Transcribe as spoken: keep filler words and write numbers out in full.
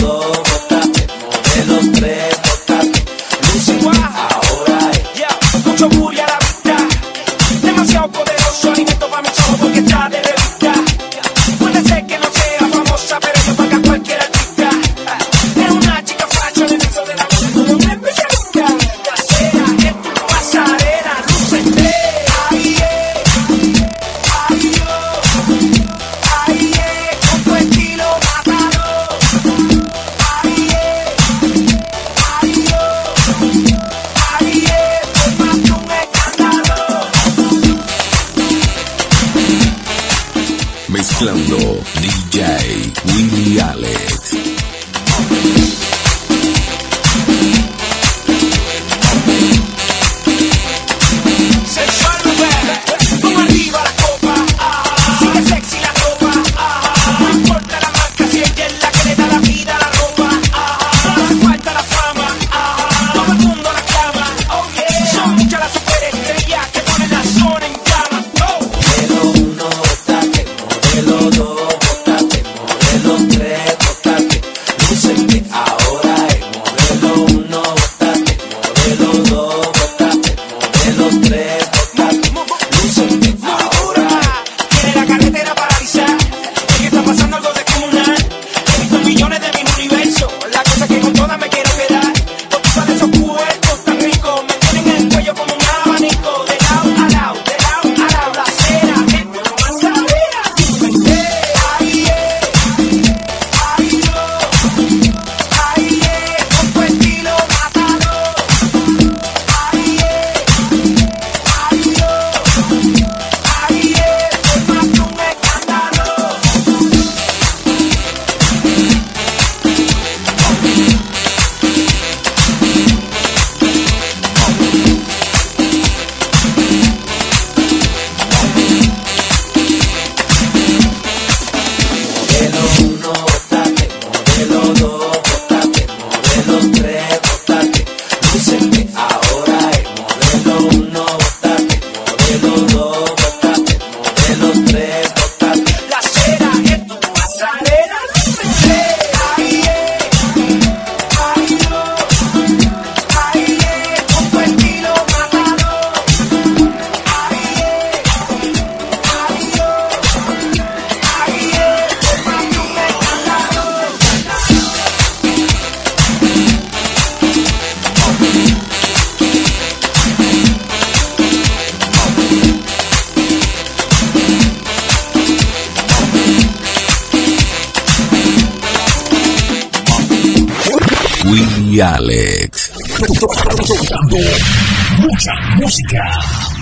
dos, bótate, modelo tres, bótate. Luce que ahora es. Yeah. Mucho booty a la vista, demasiado poderoso, alimento para mis ojos porque está de revista. Puede ser que no sea famosa, pero yo paga cualquier artista. Es una chica fashion en eso de la moda, todo me especialista. La cera es tu pasarela, lúcete. Ahí es, ahí yo, ahí es, con tu estilo mátalo. Ahí es, ahí yo, ahí es, formaste un escándalo. Mezclando D J Willie Alex. Sensual mujer, como arriba la copa, ah, sigue sexy la ropa, ah, no importa la marca si ella es la que le da la vida a la ropa, ah, no hace falta la fama, ah, todo el mundo la clama, oh yeah, son muchas las superestrellas que ponen la zona en llamas, oh. Modelo uno, bótate, modelo dos, bótate, modelo tres, bótate. Luce que ahora es. Modelo uno, bótate, modelo dos, bótate, modelo tres, bótate. Luce que ahora es. Tiene la carretera paralizada, es que está pasando algo descomunal. He visto millones de mis universos, la cosa es que con todas me quiero quedar. Por culpa de esos cuerpos tan ricos, me tienen en el cuello como un abanico. De lado a lado, de lado a lado, la cera es tu pasarela. Ahí es, ahí yo, ahí es, con tu estilo mátalo. Ahí es, ahí yo, ahí es, formaste un escándalo. Modelo uno, bótate, modelo dos, bótate, modelo tres, bótate. Luce que ahora es. Modelo uno, bótate, modelo dos, bótate, modelo tres, bótate. La cera es tu pasarela, lúcete. Ahí es, ahí yo, ahí es, con tu estilo mátalo. Ahí es, ahí yo, ahí es, formaste un escándalo. Willie Alex. Tocando mucha música.